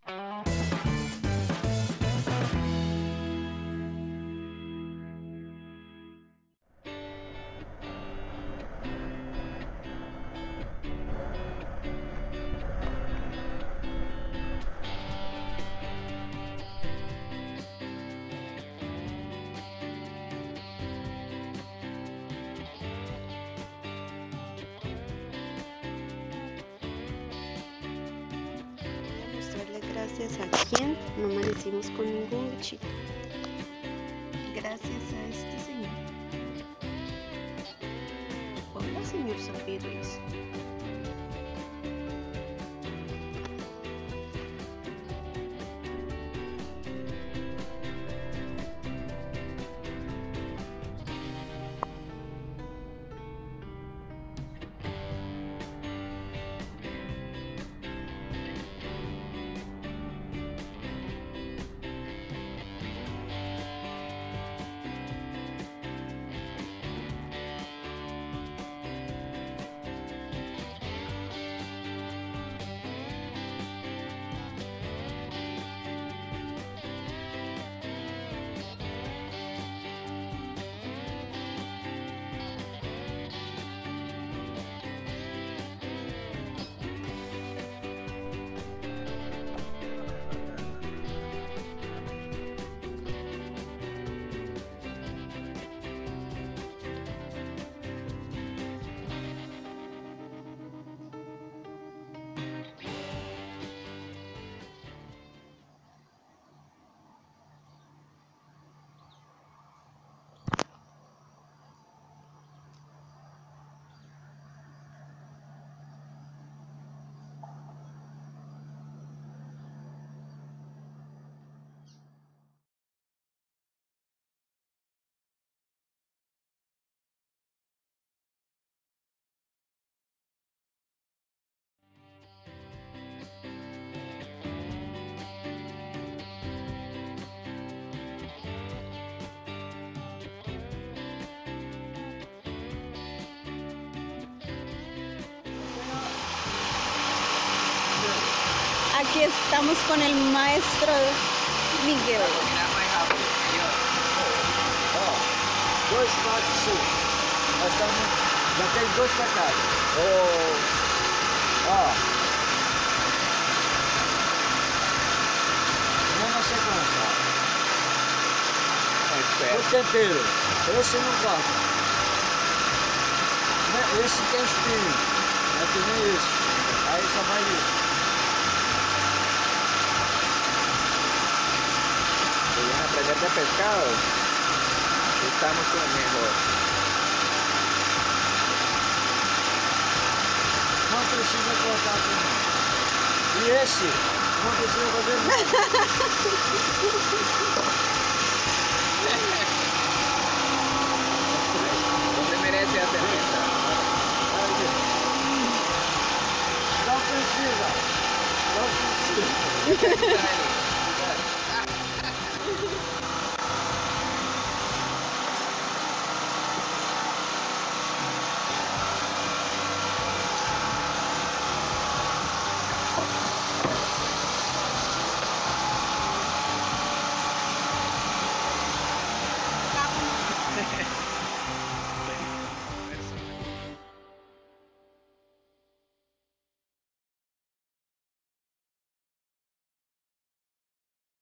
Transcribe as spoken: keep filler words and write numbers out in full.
Gracias a quien no amanecimos con ningún bichito. Gracias a este señor. Hola, señor Zapiros. Aquí estamos con el maestro Miguel. Ó, dois pratos de suco. Nós estamos, já tem dois pra cada. Ó, mesma sequência. O tempero, esse não gosta. Esse tem espinho, é que nem esse. Aí só vai isso. Aprender de pescado, estamos con el mejor. Não precisa cortar tudo. E esse não precisa fazer nada.